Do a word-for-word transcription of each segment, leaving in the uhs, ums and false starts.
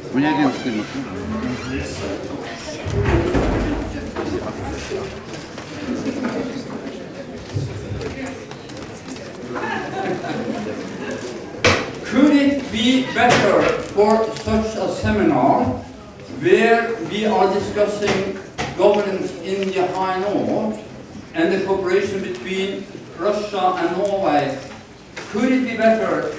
Мне одиннадцать минут. Could it be better for such a seminar where we are discussing governance in the High North and the cooperation between Russia and Norway? Could it be better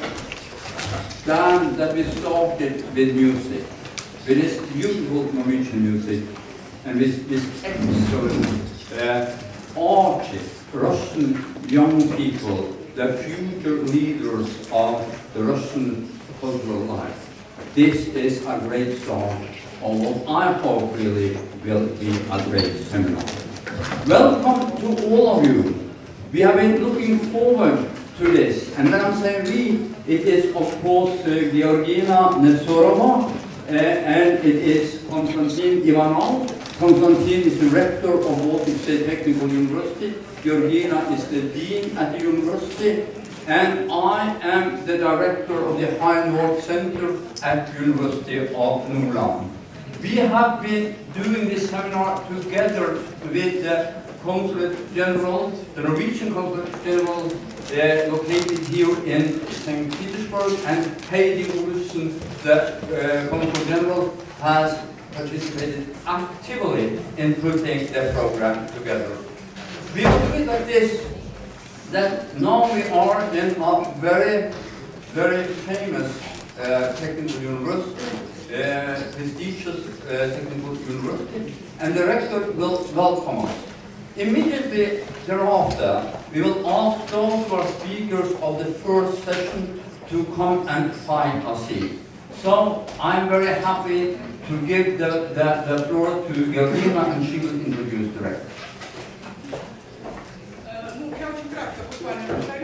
than that we started with music, with this beautiful Norwegian music, and with this excellent uh, artists, Russian young people, the future leaders of the Russian cultural life? This is a great start of what I hope really will be a great seminar. Welcome to all of you. We have been looking forward to this, and when I'm saying we, it is of course uh, Georgina Nesorova, uh, and it is Konstantin Ivanov. Konstantin is the rector of Baltic State Technical University. Georgina is the dean at the university, and I am the director of the High North Center at the University of Nordland. We have been doing this seminar together with the Consulate General, the Norwegian Consulate General, uh, located here in Saint Petersburg, and Heidi Olsen, the uh, Consul General, has participated actively in putting the program together. We will do it like this, that now we are in a very, very famous uh, technical university, uh, prestigious uh, technical university, and the rector will welcome us. Immediately thereafter, we will ask those who are speakers of the first session to come and find a seat. So I'm very happy to give the, the, the floor to Georgina, and she will introduce the rector. Ну, я очень кратко буквально